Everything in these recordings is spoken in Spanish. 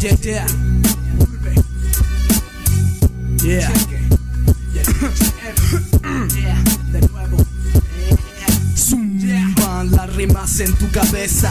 Yeah, yeah. Yeah. De nuevo. Zumban las rimas en tu cabeza.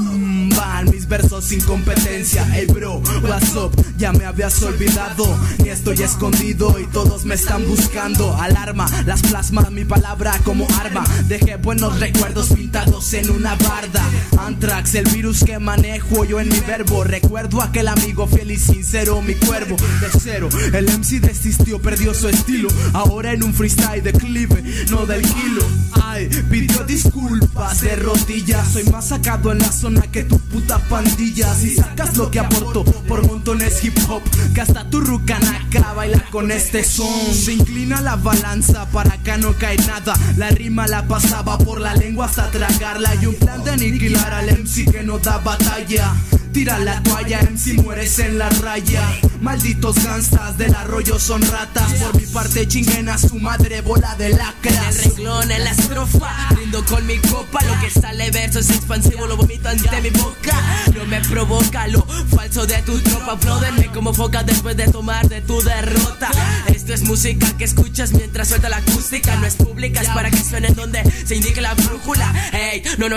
Tumban mis versos sin competencia. Hey bro, what's up? Ya me habías olvidado. Ni estoy escondido y todos me están buscando. Alarma, las plasma mi palabra como arma. Dejé buenos recuerdos pintados en una barda. Anthrax, el virus que manejo yo en mi verbo. Recuerdo aquel amigo fiel y sincero, mi cuervo. De cero, el MC desistió, perdió su estilo. Ahora en un freestyle declive, no del kilo. Ay, pidió disculpas de rodillas. Soy más sacado en la zona que tu puta pandilla. Si sacas lo que aporto por montones hip hop, que hasta tu rucanaca baila con este son. Se inclina la balanza, para acá no cae nada. La rima la pasaba por la lengua hasta tragarla. Y un plan de aniquilar al MC que no da batalla. Tira la toalla, MC, mueres en la raya. Malditos gangstas del arroyo son ratas. Por mi parte chinguen a su madre, bola de lacras. En el renglón, en la estrofa, brindo con mi copa. Lo que sale verso es expansivo, lo vomito ante mi boca. No me provoca lo falso de tu tropa. Apláudenme como foca después de tomar de tu derrota. Esto es música que escuchas mientras suelta la acústica. No es pública, es para que suene en donde se indique la brújula. Ey, no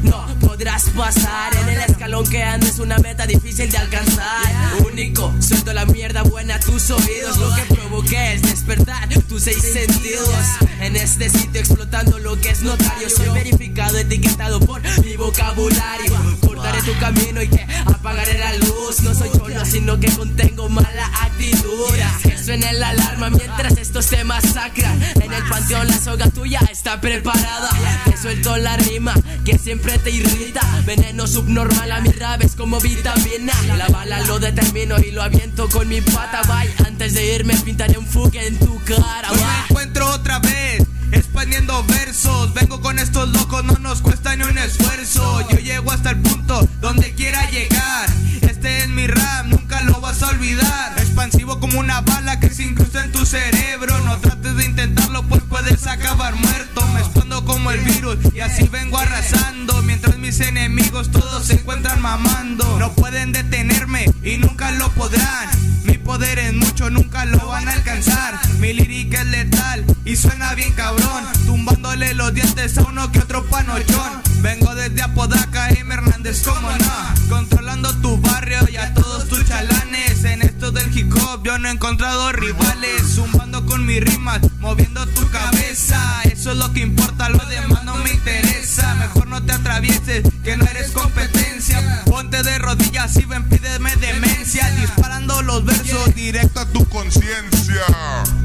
podrás pasar. En el escalón que andes una meta difícil de alcanzar. Único, suelto la mierda buena a tus oídos. Lo que provoqué es despertar tus 6 sentidos. En este sitio explotando lo que es notario. Soy verificado, etiquetado por mi vocabulario. Cortaré tu camino y que apagaré la luz. No soy cholo, sino que contengo mala actitud. Que suene la alarma mientras estos te masacran. En el panteón la soga tuya está preparada. Te suelto la rima que siempre te irrita. Veneno subnormal a mi rap es como vitamina. La bala lo determino y lo aviento con mi pata. Bye, antes de irme pintaré un fuck en tu cara. Hoy me encuentro otra vez expandiendo versos. Vengo con estos locos, no nos cuesta ni un esfuerzo. Yo llego hasta el punto donde quiera llegar. Este es mi rap, nunca lo vas a olvidar. Expansivo como una bala que se incrusta en tu cerebro. No trates de intentarlo pues puedes acabar muerto. Me expando como el virus y así vengo arrasando. Mientras mis enemigos todos se encuentran mamando. No pueden detenerme y nunca lo podrán. Mi poder es mucho, nunca lo van a alcanzar. Mi lírica es letal y suena bien cabrón, tumbándole los dientes a uno que otro panochón. Vengo desde Apodaca, Hernández, como no. Controlando tu barrio y a todos tus chalanes. En esto del hip hop yo no he encontrado rivales. Zumbando con mis rimas, moviendo tu cabeza. Eso es lo que importa, lo demás no me interesa. Mejor no te atravieses, que no eres competencia. Ponte de rodillas y ven, pídeme demencia. Disparando los versos directo a tu conciencia.